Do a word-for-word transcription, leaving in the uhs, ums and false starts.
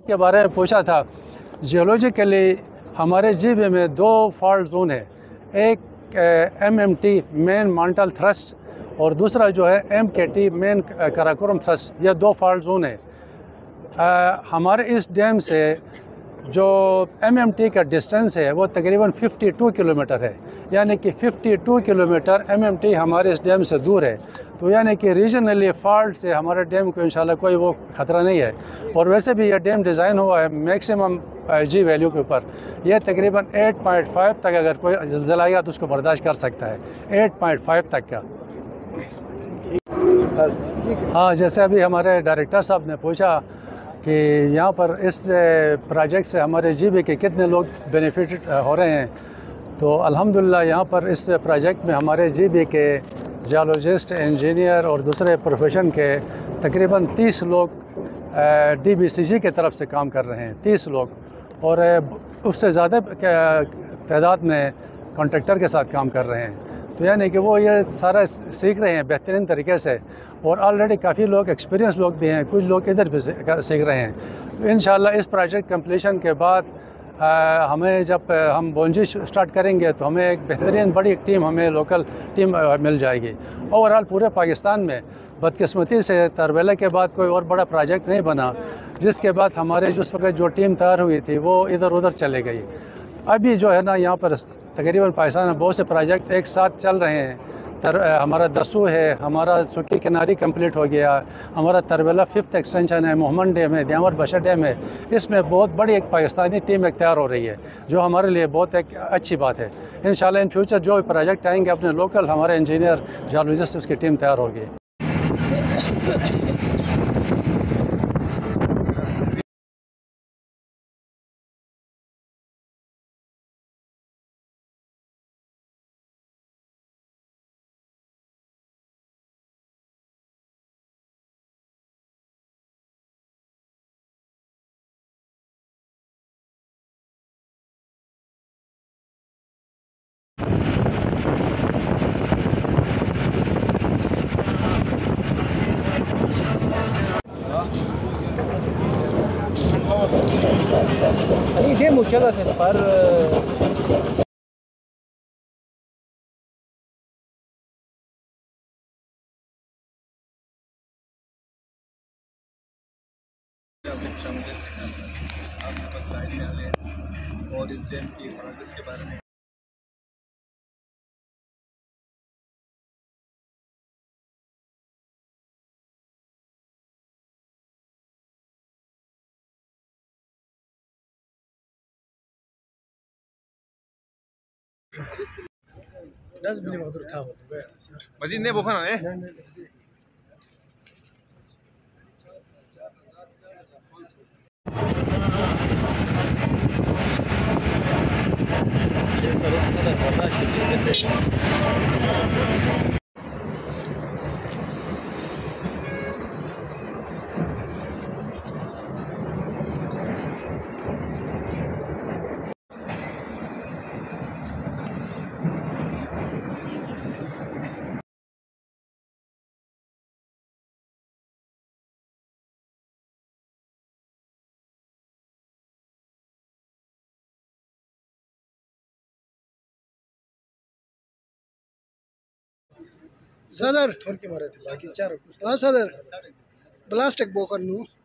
के बारे में पूछा था। जियोलॉजिकली हमारे जीबी में दो फॉल्ट जोन है, एक M M T main mantle thrust और दूसरा जो है एम के टी मेन कराकोरम थ्रस्ट। ये दो फॉल्ट जोन है। आ, हमारे इस डैम से जो एम एम टी का डिस्टेंस है वो तकरीबन बावन किलोमीटर है, यानी कि बावन किलोमीटर एम एम टी हमारे इस डैम से दूर है। तो यानी कि रीजनली फॉल्ट से हमारे डैम को इंशाल्लाह कोई वो ख़तरा नहीं है। और वैसे भी यह डैम डिज़ाइन हुआ है मैक्सिमम जी वैल्यू के ऊपर। यह तकरीबन आठ पॉइंट पाँच तक अगर कोई ज़लज़ला आएगा तो उसको बर्दाश्त कर सकता है, आठ पॉइंट पाँच तक का। हाँ, जैसे अभी हमारे डायरेक्टर साहब ने पूछा कि यहाँ पर इस प्रोजेक्ट से हमारे जीबी के कितने लोग बेनिफिट हो रहे हैं, तो अल्हम्दुलिल्लाह यहाँ पर इस प्रोजेक्ट में हमारे जीबी के जियोलॉजिस्ट, इंजीनियर और दूसरे प्रोफेशन के तकरीबन तीस लोग डीबीसीजी के तरफ से काम कर रहे हैं, तीस लोग, और उससे ज़्यादा तादाद में कॉन्ट्रैक्टर के साथ काम कर रहे हैं। तो यानी कि वो ये सारा सीख रहे हैं बेहतरीन तरीके से, और ऑलरेडी काफ़ी लोग एक्सपीरियंस लोग भी हैं, कुछ लोग इधर भी सीख रहे हैं। तो इंशाल्लाह इस प्रोजेक्ट कंप्लीशन के बाद आ, हमें जब हम बोंजी स्टार्ट करेंगे तो हमें एक बेहतरीन बड़ी एक टीम, हमें लोकल टीम मिल जाएगी। ओवरऑल पूरे पाकिस्तान में बदकिस्मती से तरबेला के बाद कोई और बड़ा प्रोजेक्ट नहीं बना, जिसके बाद हमारे जिस वक्त जो टीम तैयार हुई थी वो इधर उधर चले गई। अभी जो है ना यहाँ पर तकरीबन पाकिस्तान में बहुत से प्रोजेक्ट एक साथ चल रहे हैं। तर हमारा दसू है, हमारा सुकी किनारी कंप्लीट हो गया, हमारा तरबेला फिफ्थ एक्सटेंशन है, मोहम्मद डैम है, दियामर बशर डैम है। इसमें बहुत बड़ी एक पाकिस्तानी टीम एक तैयार हो रही है, जो हमारे लिए बहुत एक अच्छी बात है। इंशाल्लाह इन फ्यूचर जो प्रोजेक्ट आएंगे अपने लोकल, हमारे इंजीनियर जियोलॉजिस्ट उसकी टीम तैयार होगी। Ini dia muncul lah separ. और इस डैम की प्रोग्रेस के बारे में لازم اللي مقدور تهاوت مزيد نيبو فانا ايه صدر تركي مرات باقي चार हाँ सदर ब्लास्टिक बोकर नू